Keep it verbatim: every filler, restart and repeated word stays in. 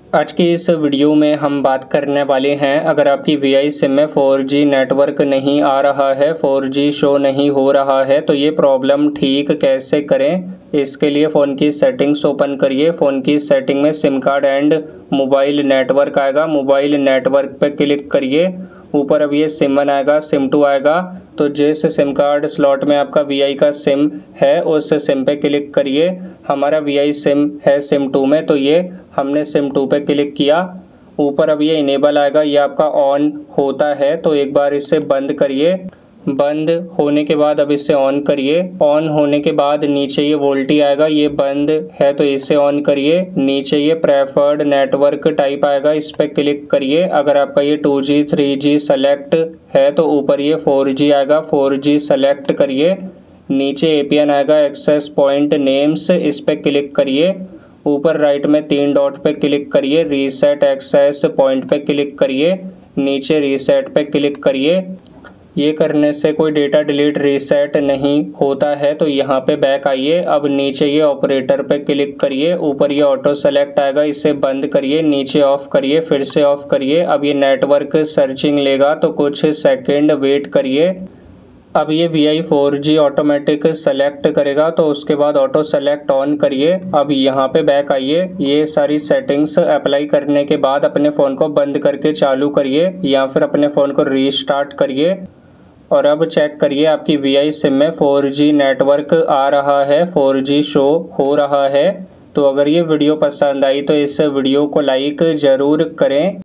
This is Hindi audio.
आज की इस वीडियो में हम बात करने वाले हैं, अगर आपकी वी आई सिम में फोर जी नेटवर्क नहीं आ रहा है, फोर जी शो नहीं हो रहा है, तो ये प्रॉब्लम ठीक कैसे करें। इसके लिए फ़ोन की सेटिंग्स ओपन करिए। फ़ोन की सेटिंग में SIM card and mobile network आएगा, मोबाइल नेटवर्क पे क्लिक करिए। ऊपर अब ये सिम वन आएगा, सिम टू आएगा, तो जिस सिम कार्ड स्लॉट में आपका वी आई का सिम है उस सिम पे क्लिक करिए। हमारा वी आई सिम है सिम टू में, तो ये हमने सिम टू पे क्लिक किया। ऊपर अब ये इनेबल आएगा, ये आपका ऑन होता है, तो एक बार इसे बंद करिए। बंद होने के बाद अब इसे ऑन करिए। ऑन होने के बाद नीचे ये वोल्टी आएगा, ये बंद है तो इसे ऑन करिए। नीचे ये प्रेफर्ड नेटवर्क टाइप आएगा, इस पर क्लिक करिए। अगर आपका ये two G three G select है तो ऊपर ये फोर जी आएगा, फोर जी सेलेक्ट करिए। नीचे ए पी एन आएगा, एक्सेस पॉइंट नेम्स, इस पर क्लिक करिए। ऊपर राइट में तीन डॉट पे क्लिक करिए, रीसेट एक्सेस पॉइंट पे क्लिक करिए। नीचे रीसेट पे क्लिक करिए। ये करने से कोई डेटा डिलीट रीसेट नहीं होता है, तो यहाँ पे बैक आइए। अब नीचे ये ऑपरेटर पे क्लिक करिए। ऊपर ये ऑटो सेलेक्ट आएगा, इसे बंद करिए। नीचे ऑफ करिए, फिर से ऑफ करिए। अब ये नेटवर्क सर्चिंग लेगा, तो कुछ सेकंड वेट करिए। अब ये V I four G automatic select करेगा, तो उसके बाद ऑटो सेलेक्ट ऑन करिए। अब यहाँ पे बैक आइए। ये सारी सेटिंग्स अप्लाई करने के बाद अपने फ़ोन को बंद करके चालू करिए, या फिर अपने फ़ोन को रीस्टार्ट करिए। और अब चेक करिए आपकी वी आई सिम में फोर जी नेटवर्क आ रहा है, फोर जी शो हो रहा है। तो अगर ये वीडियो पसंद आई तो इस वीडियो को लाइक ज़रूर करें।